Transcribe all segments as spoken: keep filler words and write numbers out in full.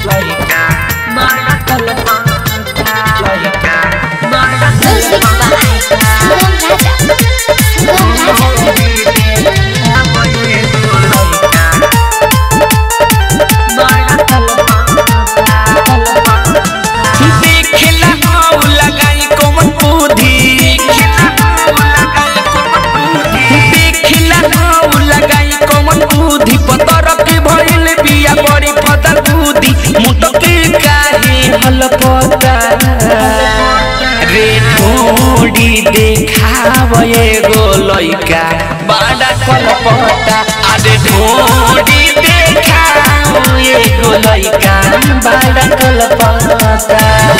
रे थोड़ी देखावे गो लइका बड़ा कलपता अरे थोड़ी देखावे गो लइका बड़ा कलपता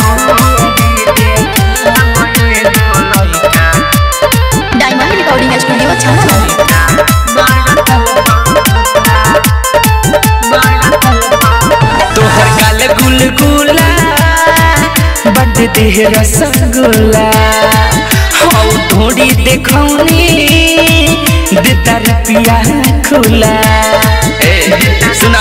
डायमंड रिकॉर्डिंग स्टूडियो छाना तोहर गाल गुलगुला बड़ देह रसगुल्ला हौ थोड़ी देखौनी देता रुपिया खुला सुना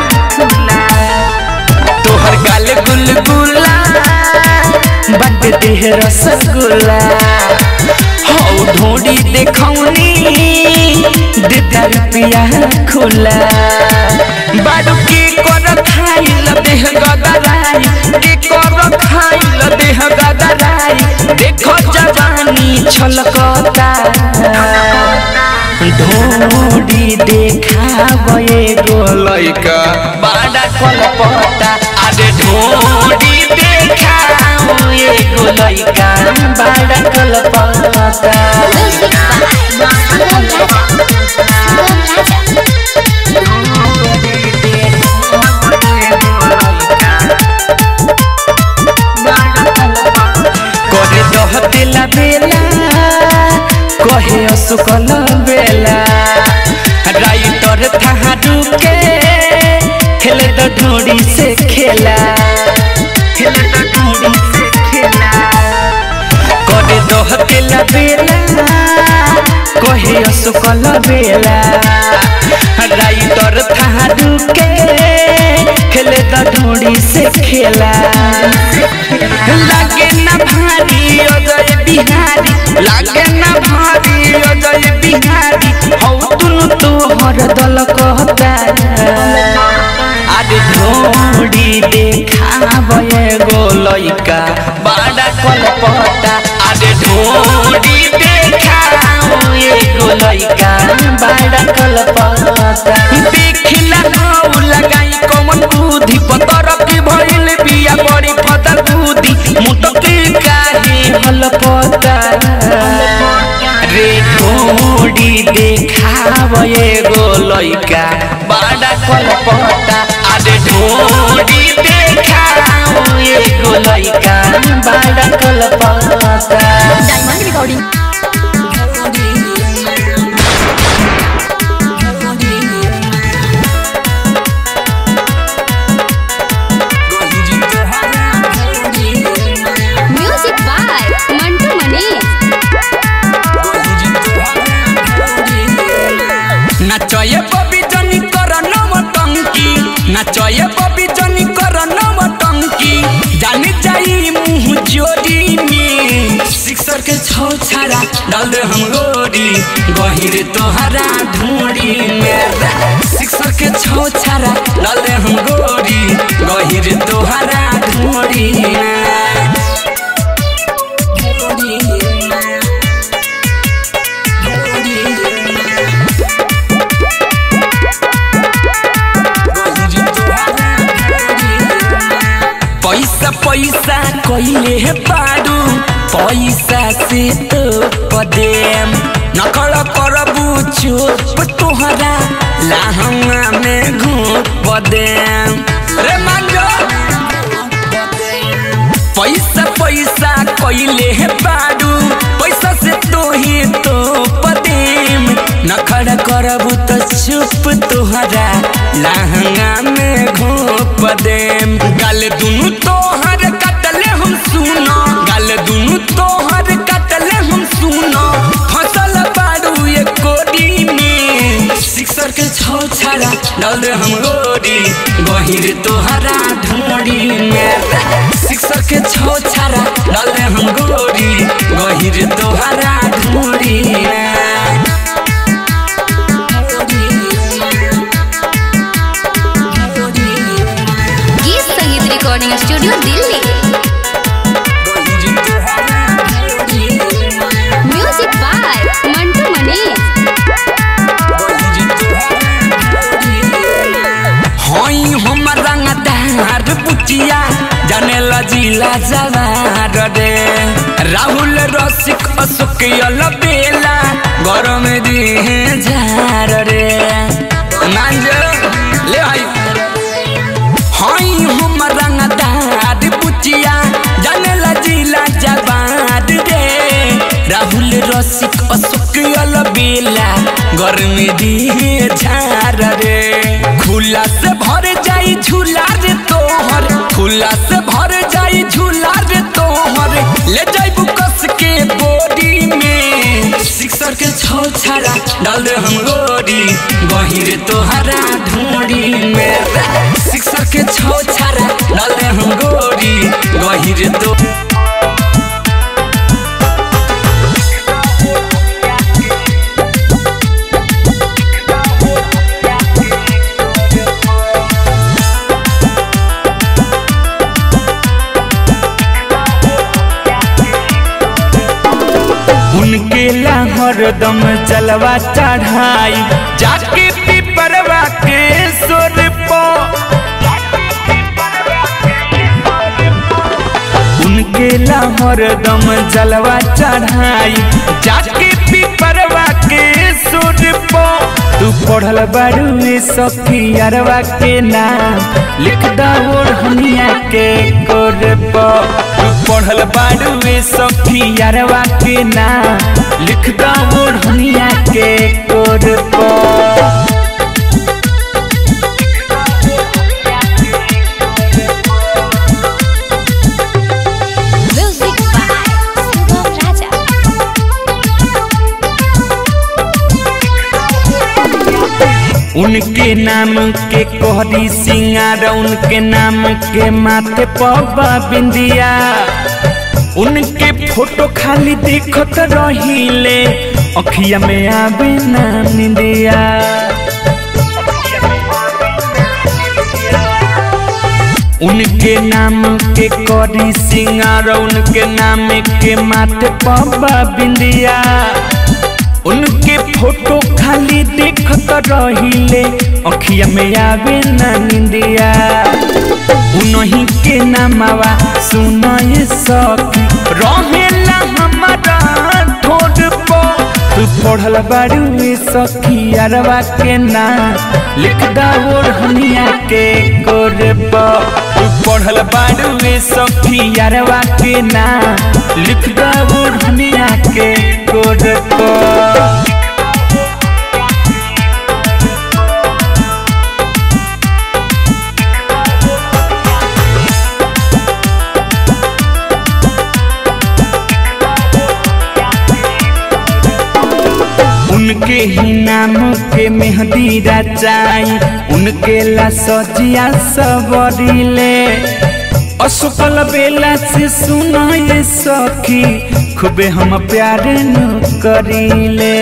तोहर गाल गुलगुला बड़ देह रसगुल्ला हौ थोड़ी देखौनी देता रुपिया खुला बाडू के कर खाइल देह गदराई के कर खाइल देह गदराई देखो जवानी छलकता ढोडी देखावे गो लइका बड़ा कलपता अरे ढोडी देखावे गो लइका बड़ा कलपता बेला बेला कहे असुकल बेला राइटर थारू के खेले तो ढोड़ी से खेला खेले तो ढोड़ी से खेला करे दह बेला बेला कहे असुकल बेला राइटर थारू के खेले तो ढोड़ी से खेला लागे ना भारी अजय बिहारी लागे ना भारी अजय बिहारी हौ तुनु तोहर दल कहता अरे ढोड़ी देखावे गो लइका बड़ा कलपता अरे ढोड़ी देखावे गो लइका बड़ा कलपता देखिला हौ लगाई कमन बुद्धि पतर के भइल बिया बड़ी फतर बुद्धि मुटकी काहे हलपता रे थोड़ी देखावे गो लइका बड़ा कलपता अरे थोड़ी देखावे गो लइका बड़ा कलपता डायमंड रिकॉर्डिंग नाचये बबी जनी कर नवटंकी नाचये बबी जनी कर नवटंकी जाने जाई मुँह जोड़ी में सिक्सर के छौ छारा डाल दे हम गोरी गहिर तोहरा ढूंढी में सिक्सर के छौ छारा डाल दे हम गोरी गहिर तोहरा ढूंढी में पैसा पैसा कइले हे बाडू पैसा से तो पदेम नकल करबू चुप तोहरा लाहंगा में घूप पदेम रे मांगो पैसा पैसा कइले हे बाडू पैसा से तो ही तो पदेम नखड़ करबू तो चुप तोहरा लाहंगा में घूप पदेम गाल दुनु तोहर कटले हम सुनो गाल दुनु तोहर कटले हम सुनो फसल बाड़ू ये कोडी में सिक्सर के छौ छारा डाल दे हम गोरी गहिर तोहरा ढूंढी में शिक्षक के छो छारा डाले हम गोरी गहिर तोहरा ढूंढी में। Geet Sangeet recording studio Delhi. Music by Mantu Manish. हई हम रंगदार पुचिया जाने लजीला जवार रे राहुल रसिक अशोक बेला गरम दिहे झार रे मांज ले आई। हई हम रंगदार पुचिया जाने लजीला जवार रे राहुल रसिक अशोक बेला गरम दिहे झार रे। खुला से भर जाई झूला रे तोहर खुला से भर जाई झूला रे तोहर ले जाइबू कस के बोरी में शिक्षक के छो छाड़ा डाल दे हम गोरी गहिर तोहरा ढूंढी में शिक्षक के छो छाड़ा डाल दे हम गोरी गहिर तो उनके लाहौर दम जलवा चढ़ाई जाके पिपरवा के सुर पो उनके लाहौर दम जलवा चढ़ाई जाके पिपरवा के सुर पो। तू पढ़ल बारू सखियारवा के नाम लिख दौड़ हमिया के कोरबो। तू पढ़ल बारू सखियारवा के नाम लिख दौड़ हमिया के कोरबो। उनके नाम के कोहरी सिंगार उनके नाम के माथे पवा बिंदिया उनके फोटो खाली देखत रहिले अखिया में आवे ना निंदिया। उनके नाम के कोहरी सिंगार उनके नाम के माथे पवा बिंदिया उनके फोटो खाली देखत रहिले अखिया में आवे ना निंदिया। उन्हीं के नामवा सुनाए सखी रहेला हमारा ठोड़ पो। तू पढ़ल बारू सखियारवा के नाम लिख दौड़ हमिया के कोरबो। तू पढ़ल बारू सखियारवा के नाम लिख दौड़ हमिया के कोरबो। उनके ही नाम के मेहंदी रचाई उनके ला सजिया सबरिले अशोकल बेला से सुनाए सखी खूबे हम प्यार न करीले।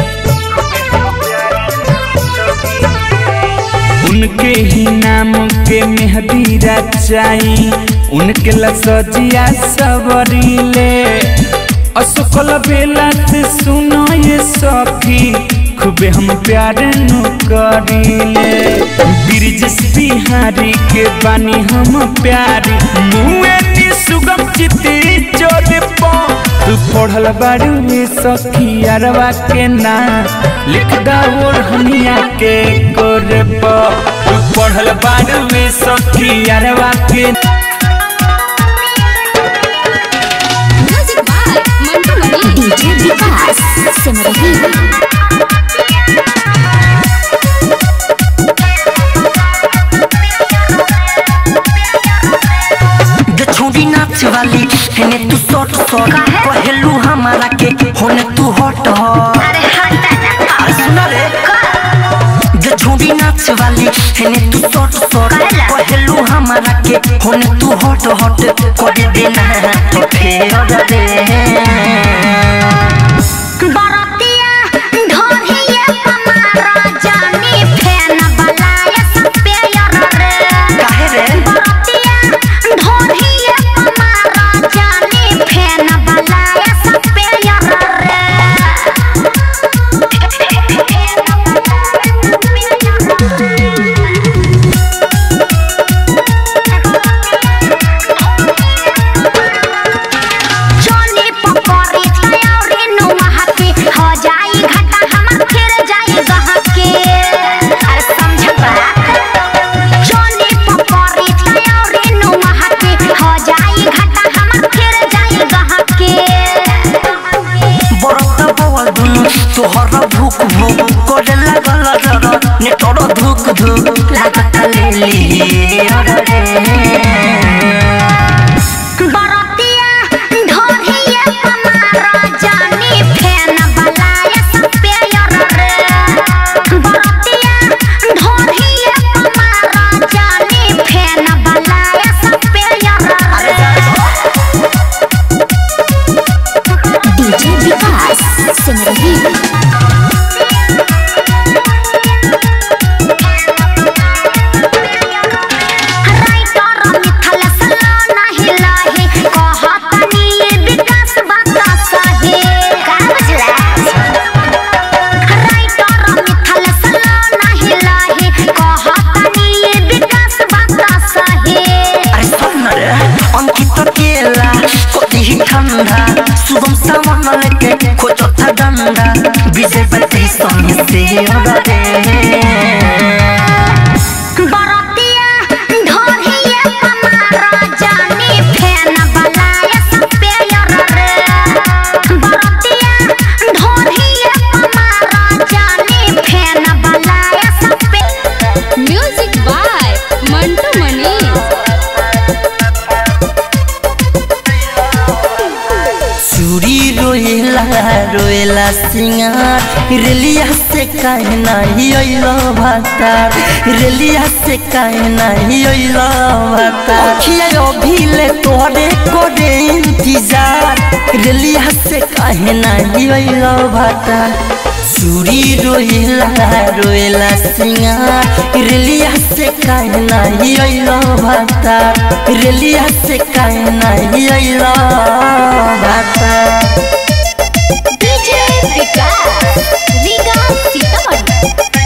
उनके ही नाम के मेहंदी रचाई उनके ला सजिया सबरिले अशोकल बेला से सुनाए सखी खूबे हम प्यार न करीले। ब्रिजेश बिहारी के बानी हम प्यारी मुए सुगम चित्ती जोड़ पो। तू पढ़ल बारू सखियारवा के नाम लिख दौड़ हमिया के कोरबो। तू पढ़ल बारू सखियारवा के डीजे विकास सिमरही। छोड़ी नाच वाली हेने तू शॉर्ट शॉर्ट पहलू हमारा के होने तू हॉट हो। अरे हट सुना रे जे छोड़ी नाच वाली हेने तू शॉर्ट शॉर्ट कहलू हमारा के होने तू हट हट कर देना तो फेर रे बरतिया ढोरिया कमारा जानी फैन बलाया सपेयर रे काहे रे बरतिया ढोरिया कमारा जानी फैन बलाया सपेयर रे जोनी पकड़ी तैयारी नु महके हो जाई घाटा हमर फिर जाई गहके अरे समझ बा जोनी पकड़ी तैयारी नु महके हो जाई घाटा हमर फिर जाई गहके बरत बवल दुनु तोहर भूख भूख करे लागल जरा ने तोर धुक धुक लागत लेली रे बरतिया ढोरिया कमारा जानी फैन बलाया सपेयर रे बरतिया ढोरिया कमारा जानी फैन बलाया सपेयर रे डीजे विकास सिमरही राइटर मिथल सला नाही लाहे कहतनी विकास बात सहे का बजला राइटर मिथल सला नाही लाहे कहतनी विकास बात सहे अरे सुन रे अंकित केला कोदी ठंडा सुगम सावन लेके खोजो था डंडा विजय बते संग से रे बरतिया ढोरिया कमारा जानी फैन बलाया सपेयर रे बरतिया ढोरिया कमारा जानी फैन बलाया सपे म्यूजिक बाय मंटू मनीष चूड़ी रोएला रोएला सिंगार रेलिया से काहे नाही अइलो भातार रेलिया से काहे नाही अइलो भातार अखिया अभिले तोरे कोरे इंतजार रेलिया से काहे नाही अइलो भातार चूड़ी रोएला रोएला सिंगार रेलिया से काहे नाही अइलो भातार रेलिया से काहे नाही अइलो भातार डीजे विकास रीगा सीतामढ़ी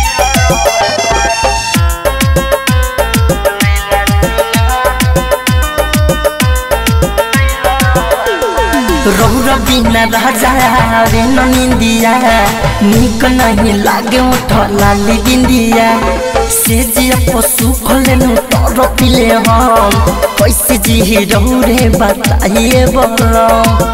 रौरा बिना राजा रे निंदिया निक नहीं लागे उठला बिंदिया से जिया पशु खोले नु तोर पिले हम कैसे जी रौरे बताइए बोलो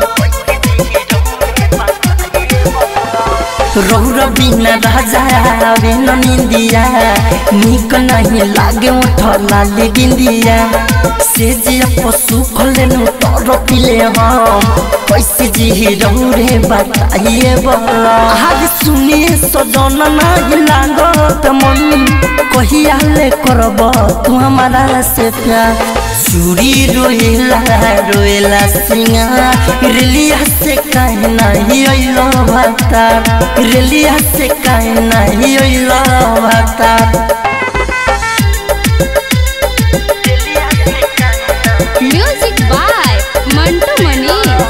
रौरा बिना राजा रे निंदिया निक नहीं लागे उठला बिंदिया से जिया पशु खोले नु तोर पिले हम कैसे जी रौरे बताइए बोलो आज सुनिए सजन नहीं लागत मन कहिया ले करब तू हमारा से प्यार चूड़ी रोएला रोएला सिंगार रेलिया से काहे नहीं अइलो भातार रेलिया से काहे नहीं अइलो भातार म्यूजिक बाय मंटू मनीष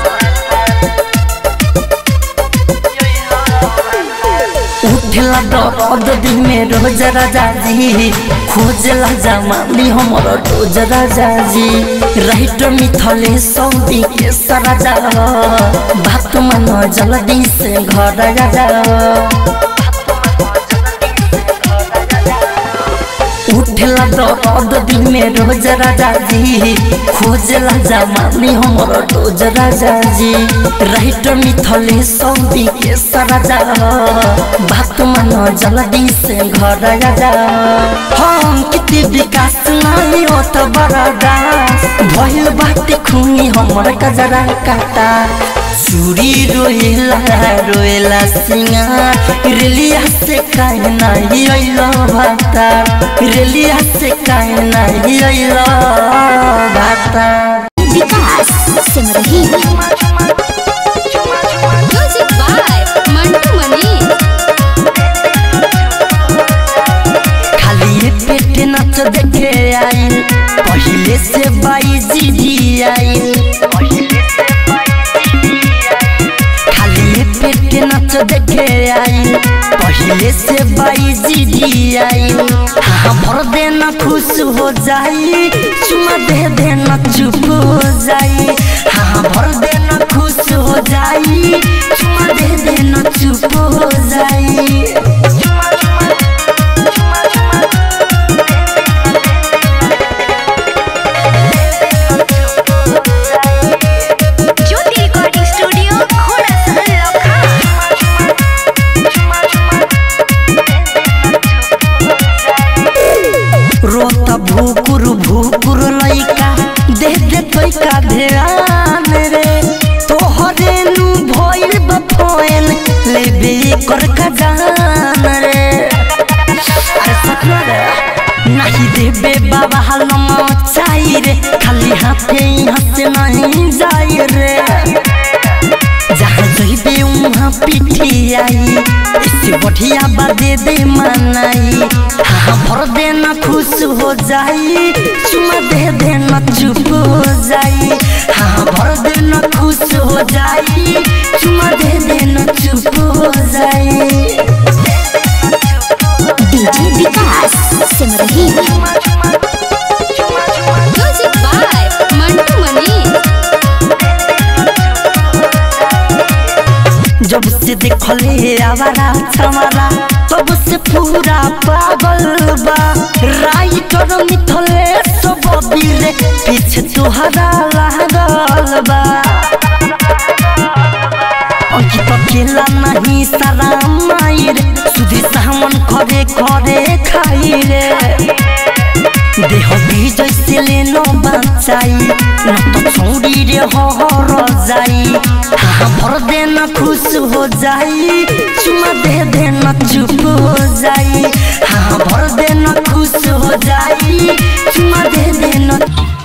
उठला दर्द दिन में रोज राजा जी खोजला जमानी हमर रोज राजा जी राइटर मिथले सौदी के राजा बात मन जल्दी से घर राजा उठला दर्द दिन में रोज राजा जी खोजला जमानी हमर रोज राजा जी राइटर मिथले सौदी के राजा बात मन जल्दी से घर राजा हम कितने विकास नहीं होता बड़ा दास भइल बाटे खूनी हमर कजरा काटा चूड़ी रोएला रोएला सिंगार रेलिया से काहे नाही अइलो भाता रेलिया से काहे नाही अइलो भाता विकास सिमरही म्यूजिक बाय मंटू मनी खाली पेट नाच देखे आई पहिले से बाई जी आई खाली पेट नाच देखे आई पहिले से बाई जी आई हाँ भर देना खुश हो जाई चुमा दे देना चुप हो जाई हाँ भर देना खुश हो जाई चुमा दे देना चुप हो जाई रोता भूकुर भूकुर लइका दे दे तोइका ध्यान रे तोहरे नु भइल बफोन लेबे कर खजान रे अरे सपना रे नहीं देबे बाबा हलम चाहि रे खाली हाथे हाथ नहीं जाई रे जहाँ जइबे उहाँ पिठी आई इससे बढ़िया बादे दे मनाई हाँ भर देना खुश हो जाई चुमा दे देना चुप हो जाई हाँ भर देना खुश हो जाई चुमा दे देना चुप हो जाई DJ Vikas Simarhi music by Mantu Mani जब से देखले आवारा छमारा तब से पूरा पागल बा राइटर मिथले सब बिरे पीछे तुहरा लागल बा अंकित अकेला नहीं सारा मायर सुधी सामन खरे खरे खाई रे देह भी जैसे लेनो बचाई न तो छोड़ी रे हर जाई हाँ भर देना खुश हो जाई चुमा दे देना चुप हो जाई हाँ भर देना खुश हो जाई चुमा दे देना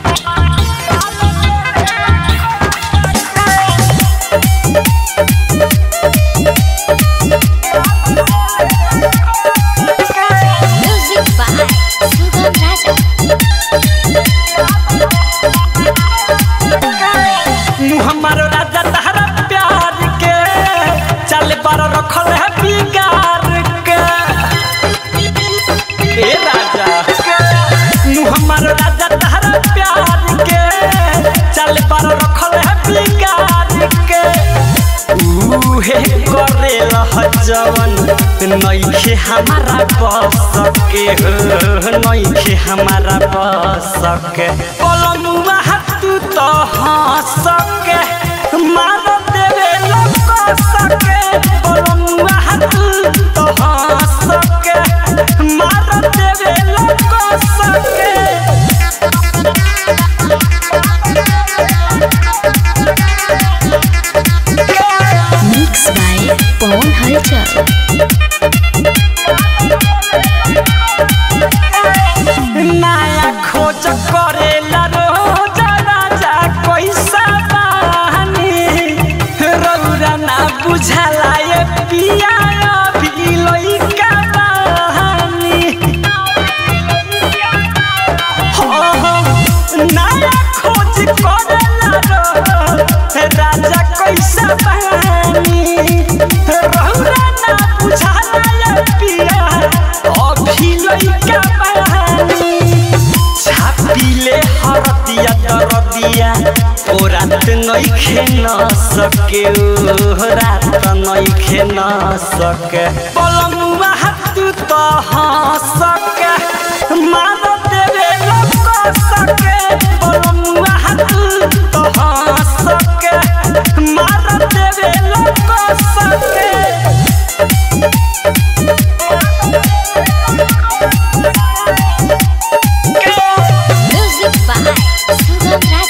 म्यूजिक बाय सुगम राजा हमारो राजा तहरा प्यार के चल पर रखल है बिगाड़ के ए राजा नु हमारो राजा तहरा प्यार के चल पर रखल है बिगाड़ के उहे करे लह जवन नइखे हमारा बस के नइखे हमारा बस के पलमुआ तू तो हंस के मार देवे लोग सके पलमुआ तू तो हंस के मार देवे लोग सके मिक्स बाय पवन हलचल नया खोज करेला रोज राजा कैसा बानी रौरा ना बुझला ये पिया अभी लइका बानी हो हो नया खोज करेला रोज राजा कैसा बानी रौरा ना बुझला ये पिया अभी लइका बानी छापीले हरदिया दरदिया ओ रात नइखे न सके ओ रात नइखे न सके पलमुआ तू तो हंस के मार देवे लोग सके पलमुआ तू तो हंस के मार देवे लोग सके म्यूजिक बाय सुगम राजा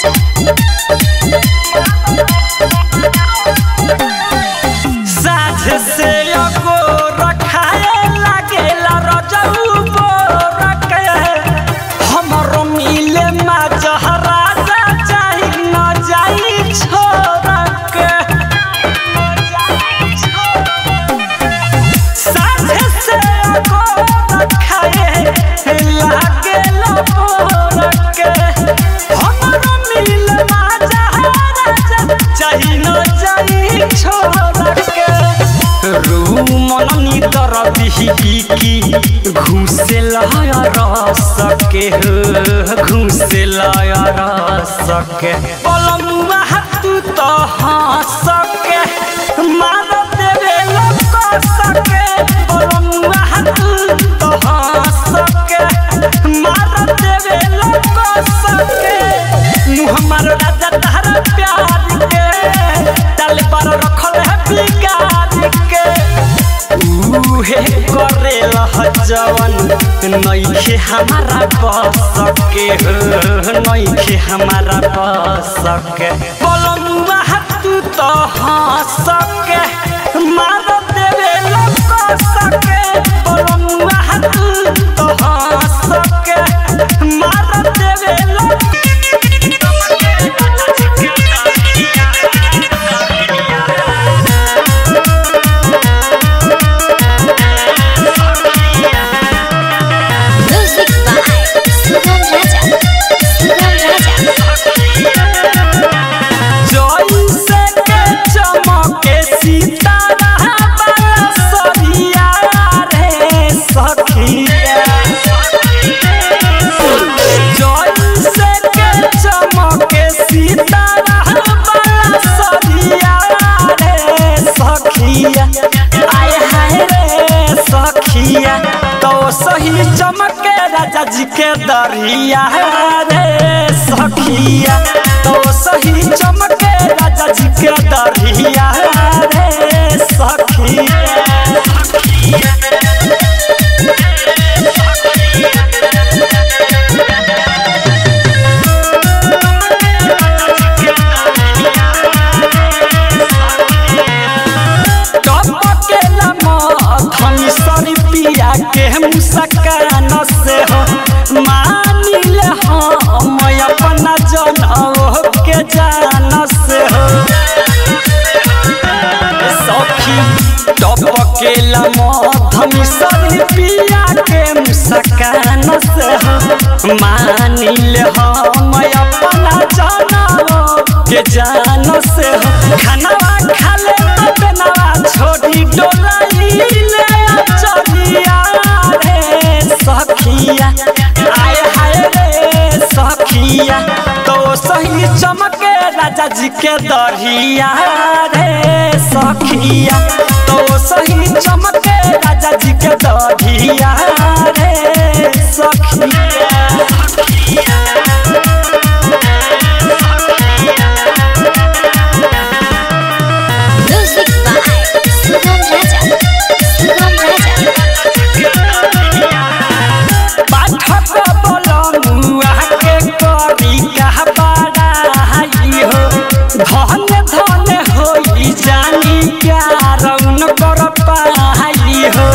घुसे लाया रस के घुसे लाया रस के पलमुआ तू तो हंस के मार देवे लोग सके पलमुआ तू तो हंस के मार देवे लोग सके मुँह हमारो राजा तारा प्यार के ताले पर रखल है बिगाड़ के उहे करे लह जवन नइखे हमारा बस के नइखे हमारा बस के पलमुआ तू तो हंस के मार देवे लोग सके पलमुआ तू तो हंस के मार देवे लोग तो सही चमके राजा जी के दरिया रे सखिया तो सही चमके राजा जी के दरिया रे सखिया के मुस्कान से हो मानिल हम अपना जनौ के जान से हो सखी टपकेला मधमी सरी पिया के मुस्कान से हो मानिल हम अपना जनौ के जान से हो खाना खाले बेनवा छोड़ी डोलाई ले चलिया सखिया आए हाय रे सखिया तो सही चमके राजा जी के दरिया रे सखिया तो सही चमके राजा जी के दरिया रे सखिया धन धन होई जानी प्यार उन कर पाई हो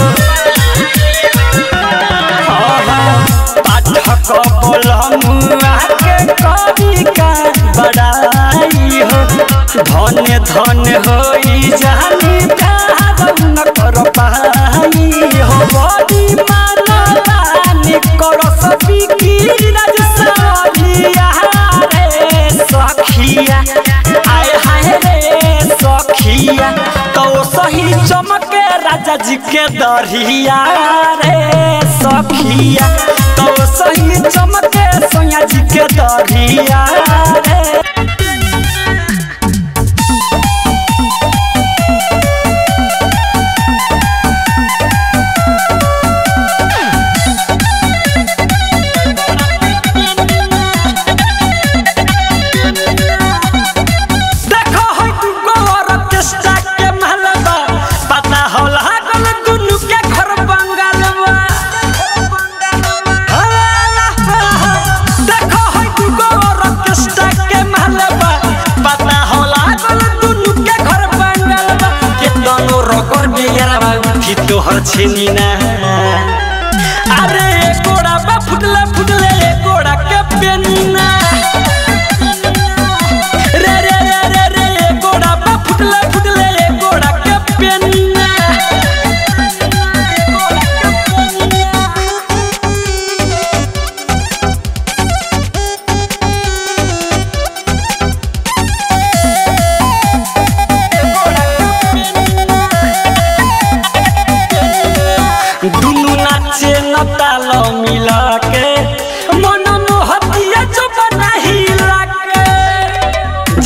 पाठक बोलमुआ के कवि का बड़ाई हो धन धन होई जानी प्यार उन कर पाई हो बड़ी मानवानी कर सभी की राजसालिया रे सखिया सखिया तो सही चमके राजा जी के दरिया रे सखिया तो सही चमके सोया जी के दरिया रे तोहर छेनीना अरे गोड़ा बा फुटले फुटले गोड़ा के पेनीना रे रे रे रे रे गोड़ा बा फुटले फुटले गोड़ा के पेनीना दुनु नाचे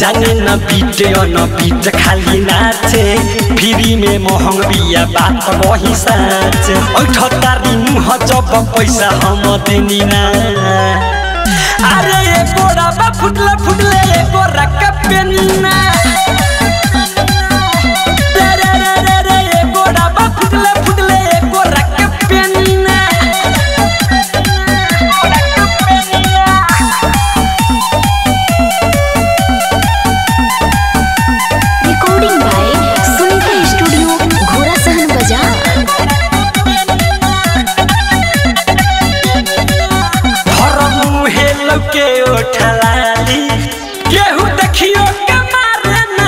जाने न बीटे न बीट खाली नाचे फ्री में महंग बिया बात वही साच अठतारी मुह जब पैसा हम देनी ना अरे ये गोड़ा बा फुटले फुटले ये गोरा का पेनीना रे रे रे रे रे ये गोड़ा बा फुटले फुटले ये गोरा का पेनीना recording by Sunita studio Ghorasahan बाजार के उठलाली केहू देखियो के मारे ना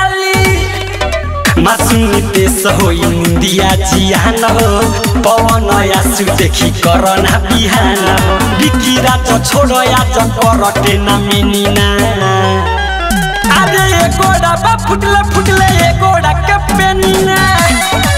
ताली मासूम देश हो इंडिया जियान हो पवन आसु देखी करना बिहान हो बिकिरा तो छोड़ो या तो करटे ना मिनीना अरे ये गोड़ा बा फुटले फुटले ये गोड़ा के पेनीना